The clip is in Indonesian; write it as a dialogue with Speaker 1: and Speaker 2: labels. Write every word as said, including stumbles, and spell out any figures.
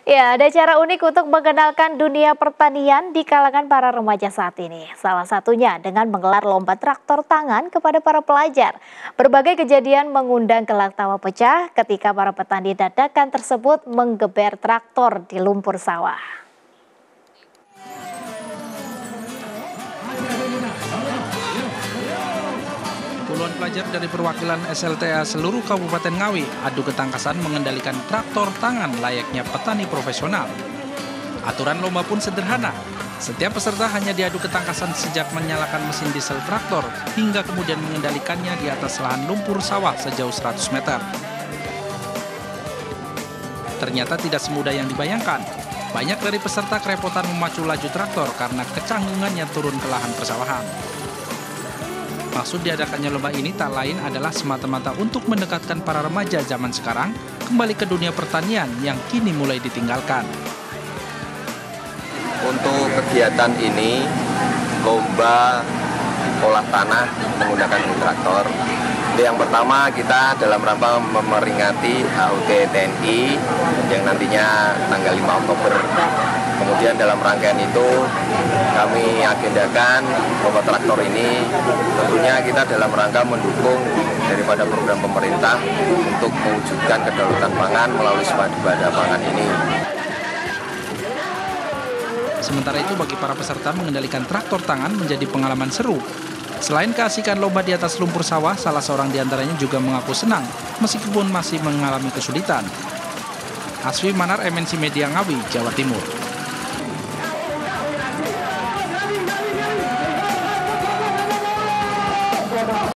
Speaker 1: Ya, ada cara unik untuk mengenalkan dunia pertanian di kalangan para remaja saat ini. Salah satunya dengan menggelar lomba traktor tangan kepada para pelajar. Berbagai kejadian mengundang gelak tawa pecah ketika para petani dadakan tersebut menggeber traktor di lumpur sawah.
Speaker 2: Puluhan pelajar dari perwakilan S L T A seluruh Kabupaten Ngawi adu ketangkasan mengendalikan traktor tangan layaknya petani profesional. Aturan lomba pun sederhana. Setiap peserta hanya diadu ketangkasan sejak menyalakan mesin diesel traktor hingga kemudian mengendalikannya di atas lahan lumpur sawah sejauh seratus meter. Ternyata tidak semudah yang dibayangkan. Banyak dari peserta kerepotan memacu laju traktor karena kecanggungannya turun ke lahan persawahan. Maksud diadakannya lomba ini tak lain adalah semata-mata untuk mendekatkan para remaja zaman sekarang kembali ke dunia pertanian yang kini mulai ditinggalkan.
Speaker 3: Untuk kegiatan ini, lomba olah tanah menggunakan traktor. Yang pertama kita dalam rangka memperingati H U T T N I yang nantinya tanggal lima Oktober. Kemudian dalam rangkaian itu kami agendakan lomba traktor ini tentunya kita dalam rangka mendukung daripada program pemerintah untuk mewujudkan kedaulatan pangan melalui swadaya pangan ini.
Speaker 2: Sementara itu bagi para peserta mengendalikan traktor tangan menjadi pengalaman seru. Selain keasikan lomba di atas lumpur sawah, salah seorang diantaranya juga mengaku senang meskipun masih mengalami kesulitan. Asfi Manar, M N C Media Ngawi, Jawa Timur.